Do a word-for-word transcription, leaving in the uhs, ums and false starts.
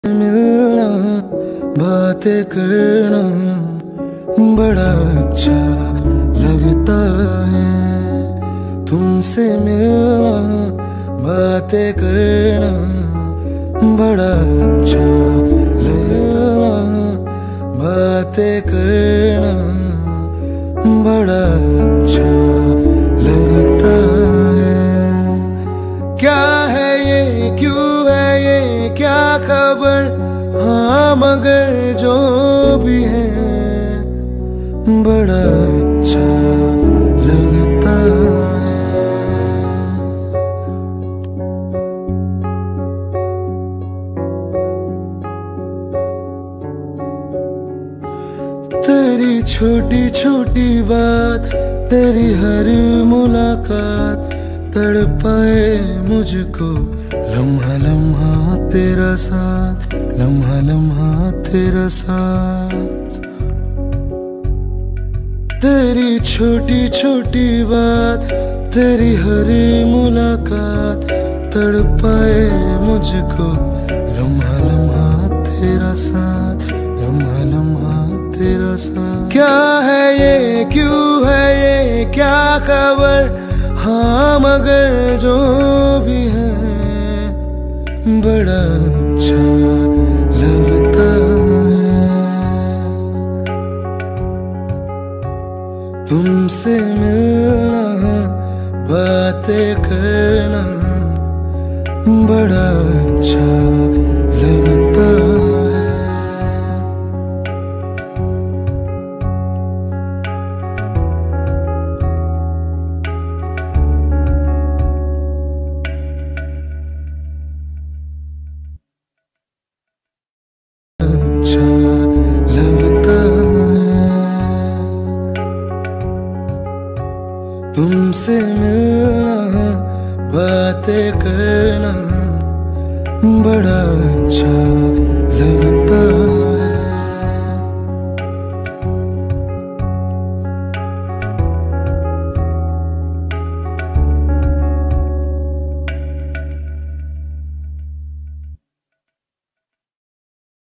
मिलना बातें करना बड़ा अच्छा लगता है। तुमसे मिलना बातें करना बड़ा अच्छा लगता, बातें करना बड़ा अच्छा लगता है। क्या है ये, क्यों है ये, क्या खबर, हाँ मगर जो भी है बड़ा अच्छा लगता है। तेरी छोटी छोटी बात, तेरी हर मुलाकात तड़पाए मुझको, लम्हा लम्हा तेरा साथ, लम्हा लम्हा तेरा साथ। तेरी छोटी छोटी बात, तेरी हर मुलाकात तड़पाए मुझको, लम्हा लम्हा तेरा साथ, लम्हा लम्हा तेरा साथ। क्या है ये, क्यों है ये, क्या खबर, हाँ मगर जो भी है बड़ा अच्छा लगता है। तुमसे मिलना बातें करना बड़ा अच्छा लगता है। अच्छा लगता है तुमसे मिलना बातें करना बड़ा अच्छा लगता है।